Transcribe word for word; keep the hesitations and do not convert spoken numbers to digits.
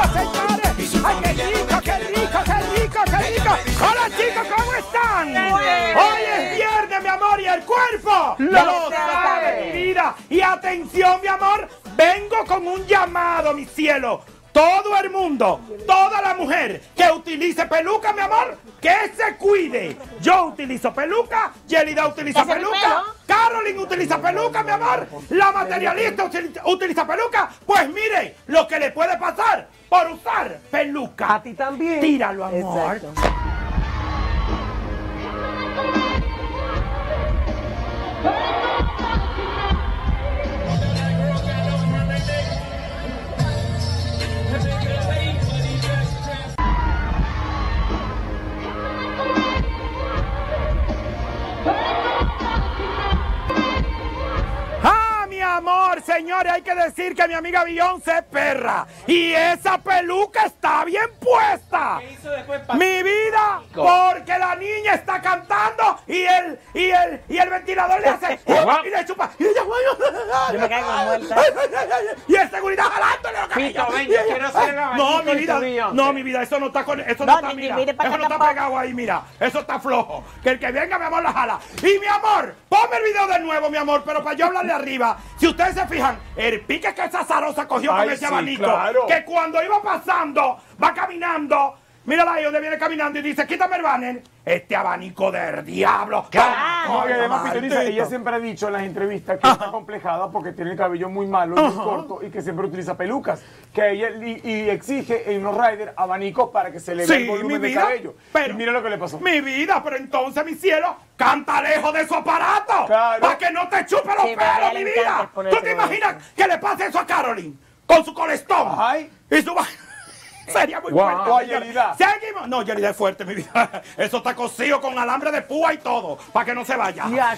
rico, señores! ¡Ay, qué rico, qué rico, qué rico, qué rico! ¡Hola, chicos, ¿cómo están? Hoy es viernes, mi amor, y el cuerpo lo sabe, mi vida. Y atención, mi amor, vengo con un llamado, mi cielo. Todo el mundo, toda la mujer que utilice peluca, mi amor, que se cuide. Yo utilizo peluca, Yelida utiliza peluca, Caroline utiliza peluca, mi amor, la materialista utiliza peluca. Pues mire lo que le puede pasar por usar peluca. A ti también. Tíralo, amor. Exacto. Amor, señores, hay que decir que mi amiga Beyoncé es perra. Y esa peluca está bien puesta. ¿Qué hizo después, mi vida, porque la niña está cantando y el, y el, y el ventilador le hace y le chupa. Y ella, yo me caigo muerta. Y el seguridad jalándole los Pito, ven, yo quiero ser el abanico. No, mi vida, no, mi vida, eso no está con, eso no, No, está, ni- mira, mire pa' eso acá no está tampoco. pegado ahí, mira, eso está flojo. Que el que venga, mi amor, la jala. Y mi amor, ponme el video de nuevo, mi amor, pero para yo hablarle arriba. Si ustedes se fijan, el pique que esa zarosa cogió Ay, con ese sí, abanico, claro. que cuando iba pasando, va caminando, mírala ahí donde viene caminando y dice, quítame el banner, este abanico del diablo. No, y además, Maldito. Pitoriza, ella siempre ha dicho en las entrevistas que está complejada porque tiene el cabello muy malo y muy Ajá. corto y que siempre utiliza pelucas. Que ella y, y exige en los riders abanicos para que se le vea Sí, el volumen mi de vida, cabello. pero- y mira lo que le pasó. Mi vida, pero entonces, mi cielo, canta lejos de su aparato. Claro. Para que no te chupe los Sí, pero a pelos, ella mi le encanta vida. ponerse ¿Tú te bonito. imaginas que le pase eso a Caroline? Con su colestón. Ay. Y su... Sería muy Wow. fuerte. Guau, señores. Yelida. Seguimos. No, Yelida es fuerte, mi vida. Eso está cosido con alambre de púa y todo, para que no se vaya. Ya,